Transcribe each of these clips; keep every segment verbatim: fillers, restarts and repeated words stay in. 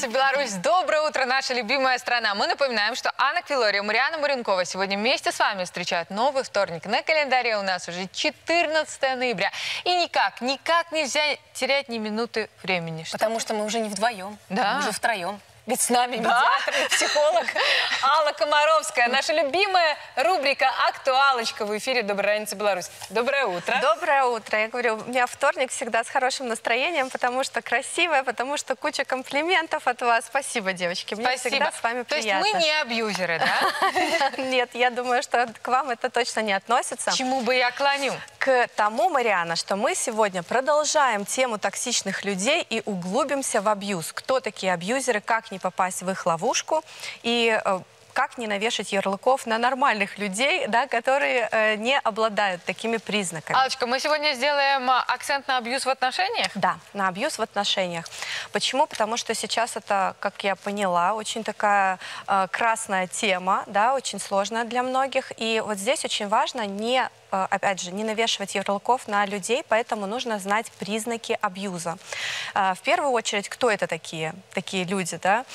Здравствуйте, Беларусь! Доброе утро, наша любимая страна! Мы напоминаем, что Анна Квилория, Марианна Муренкова сегодня вместе с вами встречают новый вторник. На календаре у нас уже четырнадцатое ноября. И никак, никак нельзя терять ни минуты времени. Что? Потому что мы уже не вдвоем, да. мы уже втроем. Ведь с нами медиатор и психолог Алла Комаровская. Наша любимая рубрика «Актуалочка» в эфире «Доброй раницы, Беларусь». Доброе утро. Доброе утро. Я говорю, у меня вторник всегда с хорошим настроением, потому что красивая, потому что куча комплиментов от вас. Спасибо, девочки. Мне Спасибо. всегда с вами приятно. То есть мы не абьюзеры, да? Нет, я думаю, что к вам это точно не относится. К чему бы я клоню? К тому, Марианна, что мы сегодня продолжаем тему токсичных людей и углубимся в абьюз. Кто такие абьюзеры, как не попасть в их ловушку и э, как не навешать ярлыков на нормальных людей, да, которые э, не обладают такими признаками. Аллочка, мы сегодня сделаем акцент на абьюз в отношениях? Да, на абьюз в отношениях. Почему? Потому что сейчас это, как я поняла, очень такая э, красная тема, да, очень сложная для многих. И вот здесь очень важно не опять же, не навешивать ярлыков на людей, поэтому нужно знать признаки абьюза. В первую очередь, кто это такие, такие люди,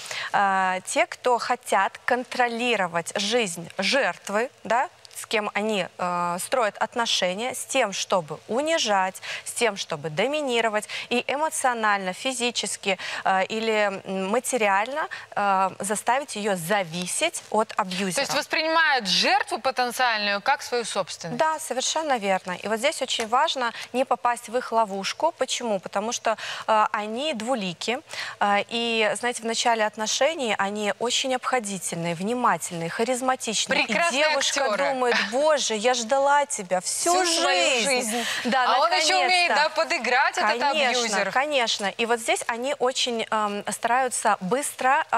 да? Те, кто хотят контролировать жизнь жертвы, да, с кем они э, строят отношения, с тем, чтобы унижать, с тем, чтобы доминировать и эмоционально, физически э, или материально э, заставить ее зависеть от абьюзера. То есть воспринимают жертву потенциальную как свою собственность? Да, совершенно верно. И вот здесь очень важно не попасть в их ловушку. Почему? Потому что э, они двулики. Э, и, знаете, в начале отношений они очень обходительные, внимательные, харизматичные. Прекрасные и девушка актеры. думает: боже, я ждала тебя всю, всю жизнь. жизнь. Да, а он еще умеет, да, подыграть, конечно, этот абьюзер. Конечно. И вот здесь они очень э, стараются быстро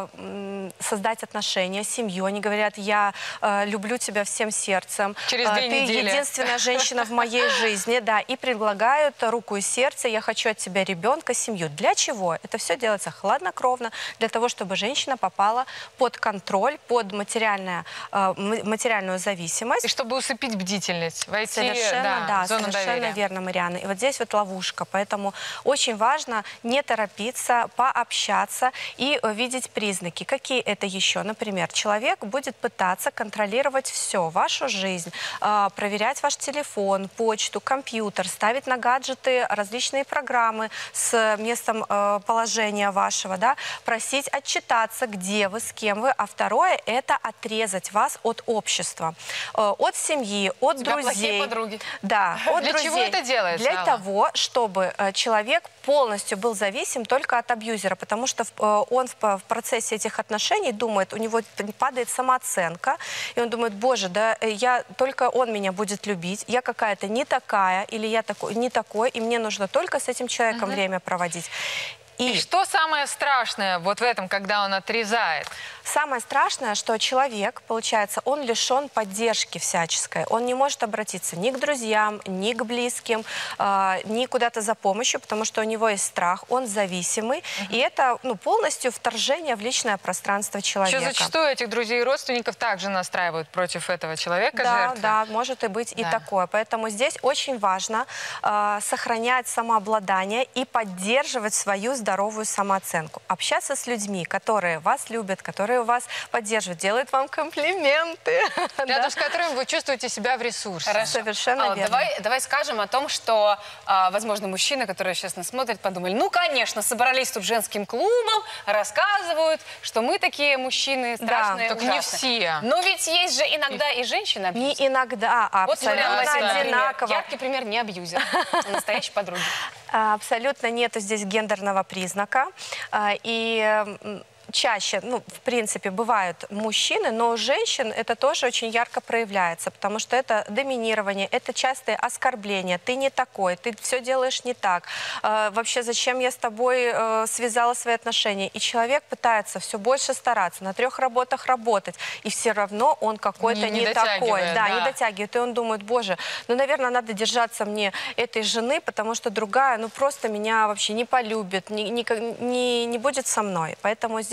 э, создать отношения, семью. Они говорят: я э, люблю тебя всем сердцем. Через две Ты недели. единственная женщина в моей жизни. Да, и предлагают руку и сердце: я хочу от тебя ребенка, семью. Для чего? Это все делается хладнокровно, для того, чтобы женщина попала под контроль, под материальное, э, материальную зависимость. И чтобы усыпить бдительность, войти Совершенно, да, да, в зону совершенно доверия. верно, Марианна. И вот здесь вот ловушка. Поэтому очень важно не торопиться, пообщаться и видеть признаки. Какие это еще? Например, человек будет пытаться контролировать все, вашу жизнь, проверять ваш телефон, почту, компьютер, ставить на гаджеты различные программы с местом положения вашего, да, просить отчитаться, где вы, с кем вы. А второе – это отрезать вас от общества, от семьи, от Тебя друзей. подруги. Да, от Для друзей. чего это делается, Для Алла? того, чтобы э, человек полностью был зависим только от абьюзера, потому что э, он в, в процессе этих отношений думает, у него падает самооценка, и он думает: боже, да, я, только он меня будет любить, я какая-то не такая, или я такой, не такой, и мне нужно только с этим человеком Угу. время проводить. И... И что самое страшное вот в этом, когда он отрезает? Самое страшное, что человек, получается, он лишен поддержки всяческой. Он не может обратиться ни к друзьям, ни к близким, э, ни куда-то за помощью, потому что у него есть страх, он зависимый. Uh-huh. И это, ну, полностью вторжение в личное пространство человека. Еще зачастую этих друзей и родственников также настраивают против этого человека, да, жертвы. Да, может и быть да. и такое. Поэтому здесь очень важно э, сохранять самообладание и поддерживать свою здоровую самооценку. Общаться с людьми, которые вас любят, которые вас поддерживают, делают вам комплименты. Рядом с которыми вы чувствуете себя в ресурсе. Хорошо. Совершенно Алла, верно. Давай, давай скажем о том, что, а, возможно, мужчины, которые сейчас нас смотрят, подумали: ну, конечно, собрались тут женским клубом, рассказывают, что мы такие мужчины страшные, да, только не все. Но ведь есть же иногда и женщины абьюзеры. Не иногда, а вот абсолютно одинаково. Яркий пример не абьюзер, а настоящей подруги. Абсолютно нету здесь гендерного признака. И чаще, ну, в принципе, бывают мужчины, но у женщин это тоже очень ярко проявляется, потому что это доминирование, это частые оскорбления. Ты не такой, ты все делаешь не так. Э, вообще, зачем я с тобой э, связала свои отношения? И человек пытается все больше стараться, на трех работах работать, и все равно он какой-то не, не, не такой. Да, да, не дотягивает. И он думает: боже, ну, наверное, надо держаться мне этой жены, потому что другая, ну, просто меня вообще не полюбит, не, не, не, не будет со мной. Поэтому здесь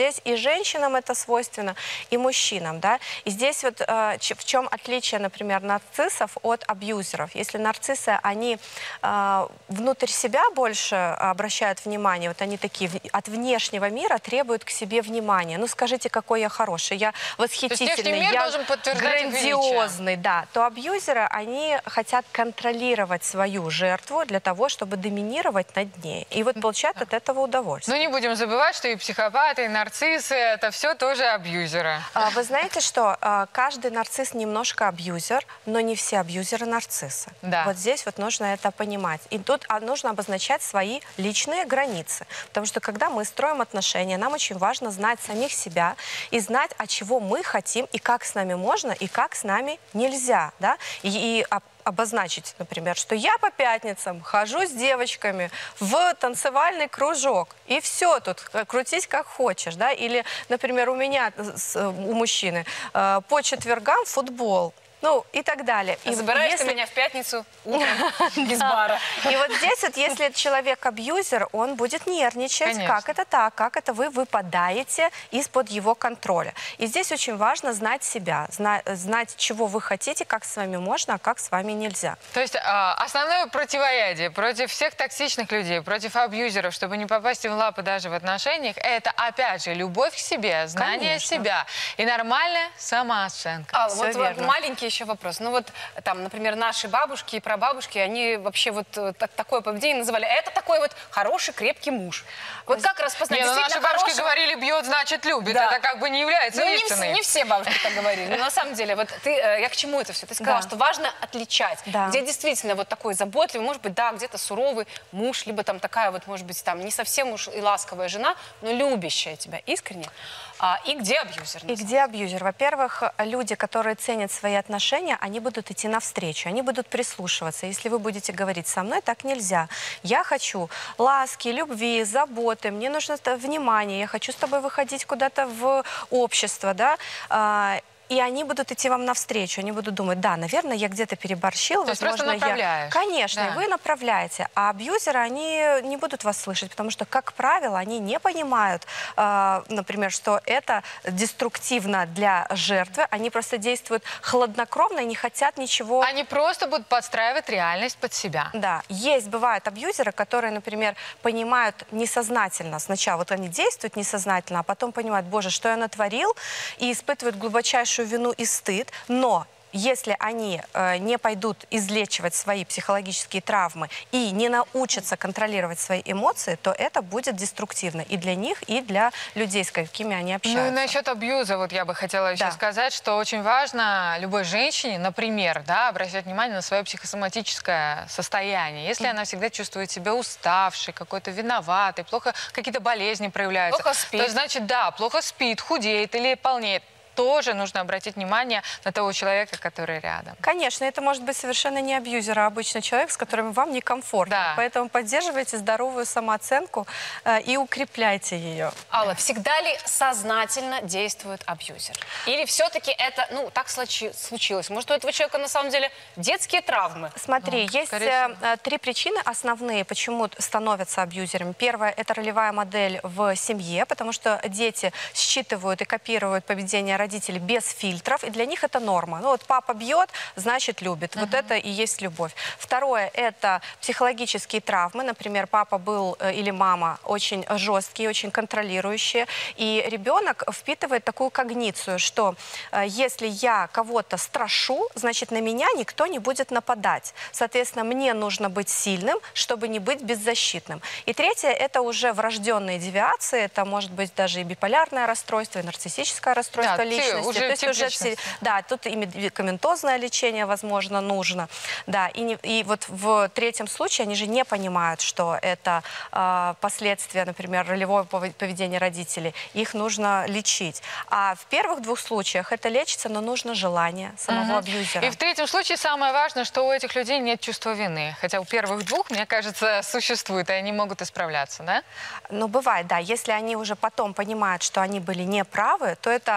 здесь и женщинам это свойственно, и мужчинам, да. И здесь вот э, в чем отличие, например, нарциссов от абьюзеров. Если нарциссы, они э, внутрь себя больше обращают внимание, вот они такие от внешнего мира требуют к себе внимания. Ну, скажите, какой я хороший, я восхитительный, мир я должен подтверждать их величие. грандиозный, да. То абьюзеры, они хотят контролировать свою жертву для того, чтобы доминировать над ней. И вот получают от этого удовольствие. Ну, не будем забывать, что и психопаты, и нарциссы, это все тоже абьюзеры. А, Вы знаете, что а, каждый нарцисс немножко абьюзер, но не все абьюзеры нарциссы. Да. Вот здесь вот нужно это понимать. И тут а, нужно обозначать свои личные границы. Потому что когда мы строим отношения, нам очень важно знать самих себя и знать, от чего мы хотим, и как с нами можно, и как с нами нельзя. Да? И, и а, обозначить, например, что я по пятницам хожу с девочками в танцевальный кружок, и все тут, крутись как хочешь, да, или, например, у меня, у мужчины, по четвергам футбол. Ну, и так далее. И и забираешь если... ты меня в пятницу утром без бара. И вот здесь вот, если человек абьюзер, он будет нервничать. Конечно. Как это так? Как это вы выпадаете из-под его контроля? И здесь очень важно знать себя, зна знать, чего вы хотите, как с вами можно, а как с вами нельзя. То есть а, основное противоядие против всех токсичных людей, против абьюзеров, чтобы не попасть в лапы даже в отношениях, это, опять же, любовь к себе, знание Конечно. себя и нормальная самооценка. А, Всё вот, вот верно. маленький еще вопрос. Ну вот там, например, наши бабушки и прабабушки, они вообще вот э, так- такое поведение называли. Это такой вот хороший, крепкий муж. Вот как распознать Не, ну наши действительно бабушки хорошего? говорили, бьет, значит любит. Да. Это как бы не является Ну, не, вс- истиной. не все бабушки так говорили. Но на самом деле, вот ты, э, я к чему это все? Ты сказала, Да. что важно отличать. Да. Где действительно вот такой заботливый, может быть, да, где-то суровый муж, либо там такая вот, может быть, там не совсем уж и ласковая жена, но любящая тебя искренне. А, и где абьюзер? И где абьюзер? Во-первых, люди, которые ценят свои отношения, они будут идти навстречу, они будут прислушиваться. Если вы будете говорить: со мной так нельзя, я хочу ласки, любви, заботы, мне нужно т- внимание, я хочу с тобой выходить куда-то в общество, да, а, и они будут идти вам навстречу, они будут думать: да, наверное, я где-то переборщил, То есть возможно, просто я... направляешь. Конечно, Да. и вы направляете. А абьюзеры, они не будут вас слышать, потому что, как правило, они не понимают, э, например, что это деструктивно для жертвы, они просто действуют хладнокровно и не хотят ничего... Они просто будут подстраивать реальность под себя. Да, есть, бывают абьюзеры, которые, например, понимают несознательно. Сначала вот они действуют несознательно, а потом понимают: боже, что я натворил, и испытывают глубочайшую вину и стыд. Но если они э, не пойдут излечивать свои психологические травмы и не научатся контролировать свои эмоции, то это будет деструктивно и для них, и для людей, с какими они общаются. Ну и насчет абьюза, вот я бы хотела еще Да. сказать, что очень важно любой женщине, например, да, обращать внимание на свое психосоматическое состояние. Если она всегда чувствует себя уставшей, какой-то виноватой, плохо, какие-то болезни проявляются, Плохо спит. то значит, да, плохо спит, худеет или полнеет. Тоже нужно обратить внимание на того человека, который рядом. Конечно, это может быть совершенно не абьюзер, а обычный человек, с которым вам некомфортно. Да. Поэтому поддерживайте здоровую самооценку э, и укрепляйте ее. Алла, всегда ли сознательно действует абьюзер? Или все-таки это, ну, так случи- случилось? Может, у этого человека на самом деле детские травмы? Смотри, Ну, есть скорее э, всего. э, три причины основные, почему становятся абьюзерами. Первое – это ролевая модель в семье, потому что дети считывают и копируют поведение родителей без фильтров, и для них это норма. Ну вот папа бьет, значит любит. Вот это и есть любовь. Второе – это психологические травмы. Например, папа был э, или мама очень жесткие, очень контролирующие, и ребенок впитывает такую когницию, что э, если я кого-то страшу, значит, на меня никто не будет нападать. Соответственно, мне нужно быть сильным, чтобы не быть беззащитным. И третье – это уже врожденные девиации. Это может быть даже и биполярное расстройство, и нарциссическое расстройство Да, личности. уже То есть тип уже личности. все- да, тут и медикаментозное лечение, возможно, нужно. Да, и, не- и вот в третьем случае они же не понимают, что это э, последствия, например, ролевого пове- поведения родителей. Их нужно лечить. А в первых двух случаях это лечится, но нужно желание самого Мгм. абьюзера. И в третьем случае самое важное, что у этих людей нет чувства вины. Хотя у первых двух, мне кажется, существует, и они могут исправляться, да? Ну, бывает, да. Если они уже потом понимают, что они были неправы, то это хороший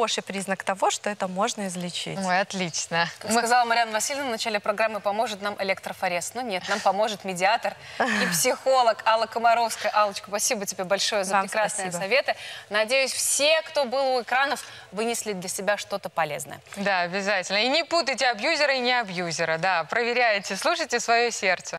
хороший признак того, что это можно излечить. Ой, отлично. Как Мы- сказала Марьяна Васильевна в начале программы, поможет нам электрофорез. Ну нет, нам поможет медиатор и психолог Алла Комаровская. Аллочка, спасибо тебе большое за Вам прекрасные спасибо. советы. Надеюсь, все, кто был у экранов, вынесли для себя что-то полезное. Да, обязательно. И не путайте абьюзера и не абьюзера. Да, проверяйте, слушайте свое сердце.